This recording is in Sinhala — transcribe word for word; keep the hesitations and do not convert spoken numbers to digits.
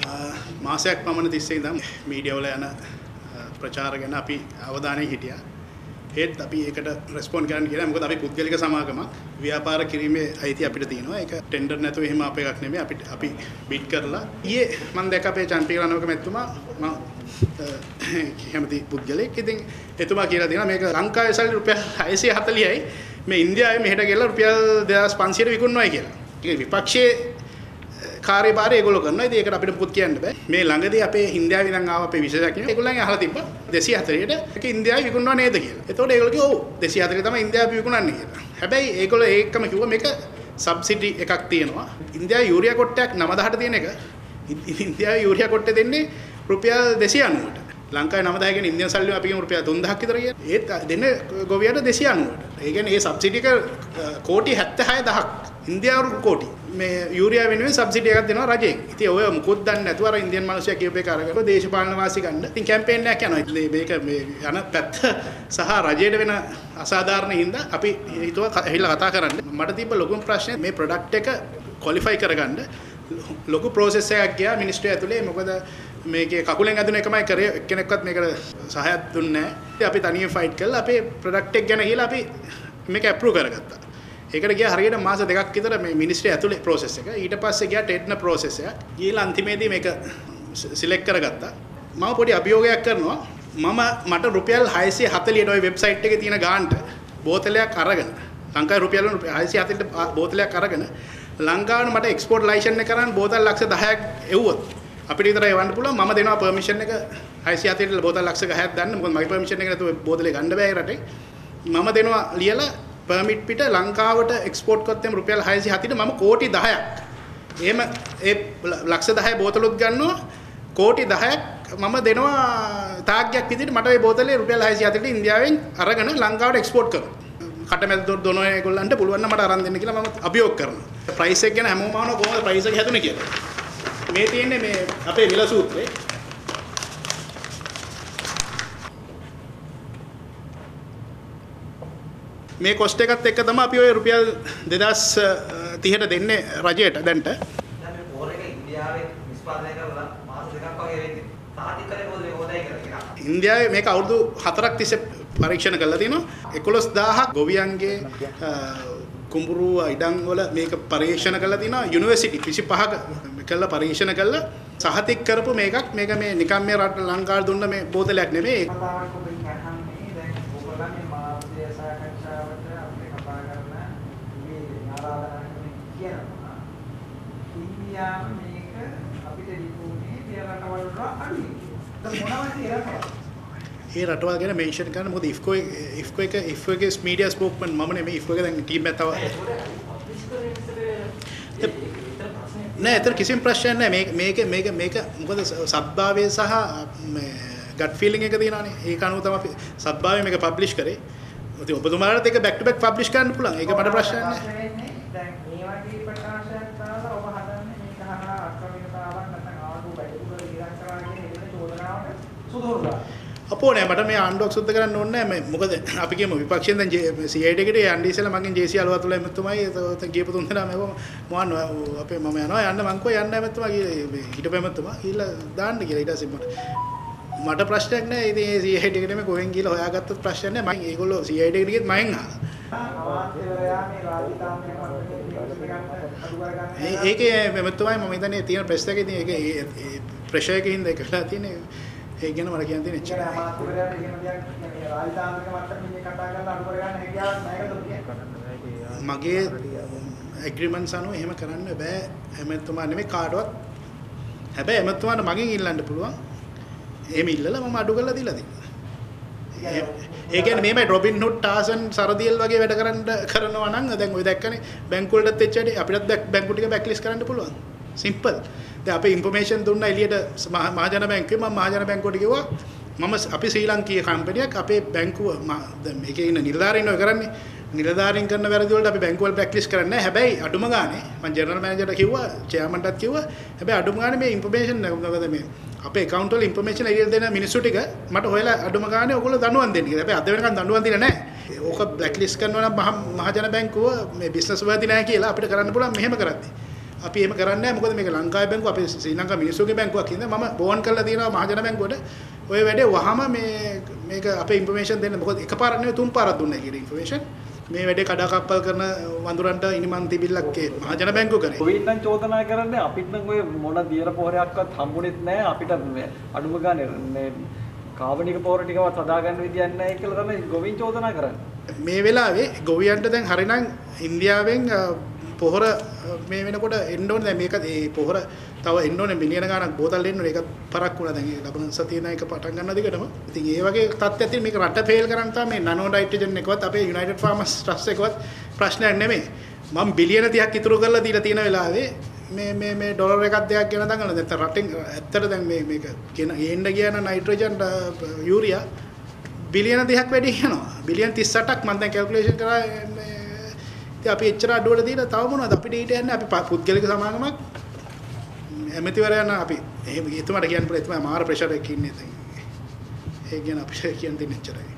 මාසයක් පමණ තිස්සේ ඉඳන් මීඩියා වල යන ප්‍රචාර ගැන අපි අවධානය හිටියා. ඒත් අපි ඒකට රෙස්පොන්ඩ් කරන්න කියලා. මොකද අපි පුද්ගලික සමාගමක් ව්‍යාපාර කිරීමේ අයිතිය අපිට තියෙනවා. ඒක ටෙන්ඩර් නැතුව එහෙම අපේ එකක් නෙමෙයි. අපිට අපි බිඩ් කරලා ඊයේ මම දැක්ක අපේ චන්පී රණවක මැතිතුමා මම කැමති පුද්ගලෙක්. ඉතින් එතුමා කියලා දෙනවා මේක ලංකාවේ සල්ලි රුපියල් හයසිය හතලිහයි මේ ඉන්දියාවේ මෙහෙට ගෙල්ලා රුපියල් දෙදාස් පන්සියයට විකුණනවායි කියලා. ඒක විපක්ෂයේ කාර්යභාරය ඒගොල්ලෝ කරනවා. ඉතින් ඒකට අපිට පුත් කියන්න බෑ. මේ ළඟදී අපේ ඉන්දියාවේ ඉඳන් ආව අපේ විශේෂඥයෝ ඒගොල්ලන්ගෙන් අහලා තිබ්බා දෙසිය හතලිහට ඒක ඉන්දියාවේ විකුණනවා නේද කියලා. එතකොට ඒගොල්ලෝ කිව්වා ඔව් දෙසිය හතලිහ තමයි ඉන්දියාවේ විකුණන්නේ කියලා. හැබැයි ඒගොල්ලෝ ඒකම කිව්වා මේක සබ්සිඩි එකක් තියෙනවා. ඉන්දියාවේ යූරියා කොටයක් නවදහට තියෙන එක ඉන්දියාවේ යූරියා කොටේ දෙන්නේ රුපියල් දෙසිය අනූවට. ලංකාවේ නවදහ කියන්නේ ඉන්දියන් සල්ලි අපි කියමු රුපියල් තුන්දහක් විතර කියන. ඒත් දෙන්නේ ගොවියට දෙසිය අනූවට. ඒ කියන්නේ මේ සබ්සිඩි එක කෝටි හැත්තෑ දහයක් ඉන්දියානු කෝටි මේ යූරියා වෙනුවෙන් සබ්සිඩි එකක් දෙනවා රජයෙන්. ඉතින් ඔය මුකුත් දන්නේ නැතුව අර ඉන්දියන් මිනිස්සු කියපේ කරගෙන දේශපාලන වාසි ගන්න. ඉතින් කැම්පේන් එකක් යනවා. මේක මේ යන පැත්ත සහ රජයට වෙන අසාධාරණ හින්දා අපි හිතුවා ඇවිල්ලා කතා කරන්න. මට තිබ්බ ලොකුම ප්‍රශ්නේ මේ ප්‍රොඩක්ට් එක ක්වොලිෆයි කරගන්න ලොකු ප්‍රොසෙස් එකක් ගියා මිනිස්ට්‍රිය ඇතුලේ. මොකද මේකේ කකුලෙන් ඇදුන එකමයි කරේ. එක්කෙනෙක්වත් මේකට සහායක් දුන්නේ නැහැ. ඉතින් අපි තනියම ෆයිට් කළා. අපේ ප්‍රොඩක්ට් එක ගැන කියලා අපි මේක අප්‍රූව් කරගත්තා. ඒකට ගියා හරියට මාස දෙකක් විතර මේ මිනිස්ට්‍රිය ඇතුලේ ප්‍රොසෙස් එක. ඊට පස්සේ ගියා ටෙට්න ප්‍රොසෙස් එක. ගිහලා අන්තිමේදී මේක සිලෙක්ට් කරගත්තා. මම පොඩි අභියෝගයක් කරනවා. මම මට රුපියල් හයසිය හතලිහට ওই වෙබ්සයිට් එකේ තියෙන ගානට බෝතලයක් අරගෙන ලංකාවේ රුපියල් හයසිය හතලිහට බෝතලයක් අරගෙන ලංකාවට මට එක්ස්පෝර්ට් ලයිසන් එක කරන් බෝතල් ලක්ෂ දහයක් එව්වොත් අපිට විතරයි එවන්න පුළුවන්. මම දෙනවා පර්මිෂන් එක හයසිය හතලිහට බෝතල් ලක්ෂ දහයක් දාන්න. මොකද මගේ පර්මිෂන් එක නැතුව බෝතලේ ගන්න බෑ රටේ. මම දෙනවා ලියලා පර්මිට් පිට ලංකාවට එක්ස්පෝර්ට් කරත් එම් රුපියල් හයසිය හතලිහට මම කෝටි දහයක්. එහෙම ඒ ලක්ෂ දහය බෝතලුත් ගන්නවා කෝටි දහයක් මම දෙනවා තාග්ගයක් විදිහට මට මේ බෝතලේ රුපියල් හයසිය හතලිහට ඉන්දියාවෙන් අරගෙන ලංකාවට එක්ස්පෝර්ට් කරනවා. කටමැද දොන ඒගොල්ලන්ට පුළුවන් නම් මට අරන් දෙන්න කියලා මම අභියෝග කරනවා. ප්‍රයිස් එක ගැන හැමෝම අහනවා කොහොමද ප්‍රයිස් එක හැදුනේ කියලා. මේ තියෙන්නේ මේ අපේ මිල සූත්‍රේ. මේ කොස්ට් එකත් එක්ක තමයි අපි ඔය රුපියල් දෙදාස් තිහට දෙන්නේ රජයට දැන්ට. දැන් මේ පෝර එක ඉන්දියාවේ නිෂ්පාදනය කරලා මාස දෙකක් වගේ වෙන්නේ. සාහිත්‍ය කරේ මොකද මේ හොදයි කියලා. ඉන්දියාවේ මේක අවුරුදු හතරක් තිස්සේ පරීක්ෂණ කරලා තිනවා. එකොළොස් දාහක් ගොවියන්ගේ කුඹුරු ඉඩම් වල මේක පරීක්ෂණ කරලා තිනවා. යුනිවර්සිටි විසිපහක කළා පරීක්ෂණ කළා සහතික කරපු මේකක්. මේක මේ නිකම් මේ රට ලංකාවට දුන්න මේ බෝතලයක් නෙමෙයි. මේක අපිට ලිපුනේ පිය රටවල් වල අඩුයි. ඒක මොනවද ඒ රටවල්? ඒ රටවල් ගැන මෙන්ෂන් කරන්න මොකද ඉෆ්කෝ ඉෆ්කෝ එක ඉෆ්කෝ එකේ මීඩියා ස්පෝක්මන් මම නෙමෙයි ඉෆ්කෝ එක දැන් ටීම් එක තව නෑ ඒතර කිසිම ප්‍රශ්නයක් නෑ මේක මේක මේක මේක මොකද සත්භාවය සහ මේ ගට් ෆීලිං එක තියෙනවානේ ඒක අනුව තමයි සත්භාවය මේක පබ්ලිෂ් කරේ. ඉතින් ඔබතුමාලට ඒක බැක් ටු බැක් පබ්ලිෂ් කරන්න පුළුවන්. ඒක මට ප්‍රශ්නයක් නෑ. දැන් මේ වගේ ප්‍රකාශයක් කරලා ඔබ හදන්නේ මේක හරහා අක්‍රමිකතාවක් නැත්නම් ආණ්ඩුව බැටුවල ඉලක්ක කරලා කියන එවැනි චෝදනාවට සුදුහුරුදා. අපෝ නෑ මට මේ ආණ්ඩුවක් සුද්ධ කරන්න ඕනේ නෑ. මොකද අපි කියමු විපක්ෂයෙන් දැන් සී ආයි ඩී එකට යන්නේ ඉස්සෙල්ලා මගෙන් ජේ.සී. අලුවතුල එමෙතුමයි ඒත් ගියපු තුන් දෙනා මම මොන අපේ මම යනවා යන්න මං කෝ යන්න එමෙතුමා හිටපු එමෙතුමා ඊළ දාන්න කියලා ඊට පස්සේ මට මට ප්‍රශ්නයක් නෑ. ඉතින් ඒ සී ආයි ඩී එකට මේ කොහෙන් ගිහලා හොයාගත්තත් ප්‍රශ්නයක් නෑ. මම ඒගොල්ලෝ සී ආයි ඩී එකට ගියත් මගෙන් අහලා ඒකේ මෙතුමයි මම හිතන්නේ තියෙන ප්‍රෙස් එකේ තියෙන ඒක ප්‍රෙෂර් එකකින් හින්දා ඒක වෙලා තියෙන්නේ. ඒක ගැන මට කියන්න තියෙන එච්චරයි. අමාත්‍යවරයාට එහෙම දෙයක් මේ රාජතාන්ත්‍රික මට්ටමින් කතා කරලා අඩු කරගන්න හැකියාවක් නැහැ. මගේ ඇග්‍රීමන්ට්ස් අනුව එහෙම කරන්න බෑ. එමෙතුමා නෙමෙයි කාටවත්. හැබැයි එමෙතුමාට මගෙන් ඉල්ලන්න පුළුවන්. එහෙම ඉල්ලලා මම අඩු කරලා දීලා දෙන්න. ඒ කියන්නේ මේමයි රොබින් හුඩ් ටාසන් සරදියල් වගේ වැඩ කරන්න කරනවා නම් දැන් ඔය දැක්කනේ බැංකු වලටත් එච්චරයි අපිටත් බැංකු ටික බැක්ලිස්ට් කරන්න පුළුවන්. සිම්පල්. දැන් අපි ඉන්ෆර්මේෂන් දුන්නා එළියට මහජන බැංකුවේ මම මහජන බැංකුවට කිව්වා මම අපි ශ්‍රී ලංකීය කම්පැනියක් අපේ බැංකුව දැන් මේකේ ඉන්න නිලධාරීන් ඔය කරන්නේ නිලධාරීන් කරන වැරදි වලට අපි බැංකුවල බ්ලැක්ලිස්ට් කරන්නේ නැහැ. හැබැයි අඩුම ගානේ මම ජනරල් මැනේජර්ට කිව්වා චෙයාමන්ටත් කිව්වා හැබැයි අඩුම ගානේ මේ ඉන්ෆර්මේෂන් මොකද මේ අපේ account වල ඉන්ෆර්මේෂන් එළියට දෙන මිනිස්සු ටික මට හොයලා අඩුම ගානේ ඔයගොල්ලෝ දඬුවම් දෙන්න කියලා. හැබැයි අද වෙනකන් දඬුවම් දීලා නැහැ. ඕක බ්ලැක්ලිස්ට් කරනවා නම් මහජන බැංකුව මේ බිස්නස් වර්ති නැහැ කියලා අපිට කරන්න පුළුවන් මෙහෙම කරද්දී. අපි එහෙම කරන්නේ නැහැ. මොකද මේක ලංකාවේ බැංකුව අපේ ශ්‍රී ලංකා මිනිස්සුගේ බැංකුවක් හින්දා මම බෝන් කරලා තියෙනවා මහජන බැංකුවට. ඔය වැඩේ වහම මේ මේක අපේ ඉන්ෆර්මේෂන් දෙන්න. මොකද එකපාරක් නෙවෙයි තුන් පාරක් දුන්නා කියලා ඉන්ෆර්මේෂන්. මේ වැඩේ කඩාකප්පල් කරන වඳුරන්ට ඉනිමන් තිබිල්ලක් ඒ මහජන බැංකුව කරේ. කොවිඩ් නම් චෝදනා කරන්නේ අපිට නම් ඔය මොන දියර පොහොරයක්වත් හම්බුනේත් නැහැ. අපිට අඩුම ගානේ මේ කාබනික පොහොර ටිකවත් හදාගන්න විදියක් නැහැ කියලා තමයි ගොවින් චෝදනා කරන්නේ. මේ වෙලාවේ ගොවියන්ට දැන් හරිනම් ඉන්දියාවෙන් පොහොර මේ වෙනකොට එන්න ඕනේ. දැන් මේක ඒ පොහොර තව එන්න ඕනේ මිලියන ගණක් බෝතල් එන්න ඕනේ. ඒක පරක් වුණා. දැන් ඒ ලබන සතියේ නායක පටන් ගන්න දිගටම. ඉතින් ඒ වගේ තත්ත්වයක් තියෙන මේක රට ෆේල් කරන් තමයි මේ නනෝ නයිට්‍රජන් එකවත් අපේ යුනයිටඩ් ෆාමර්ස් ට්‍රස්ට් එකවත් ප්‍රශ්නයක් නෙමෙයි. මම බිලියන තිහක් ඉතුරු කරලා දීලා තියෙන වෙලාවේ මේ මේ මේ ඩොලර් එකක් දෙකක් ගෙන දඟලන. දැන් රටින් ඇත්තට දැන් මේ මේක ගෙන ගේන්න ගියන නයිට්‍රජන් යූරියා බිලියන දෙකක් වැඩි යනවා. බිලියන තිස් අටක් මම දැන් කැල්කියුලේෂන් කරා. ඉතින් අපි එච්චර අඩුවට දීලා තව මොනවද අපිට ඊට යන්නේ. අපි පුද්ගලික සමාගමක් ඇමතිවරයන් අපි එහෙම එතුමාට කියන්න පුළුවන්. එතුමා මාර ප්‍රෙෂර් එකක ඉන්නේ දැන්. ඒ කියන අපිට කියන්න දෙන්නේ එච්චරයි.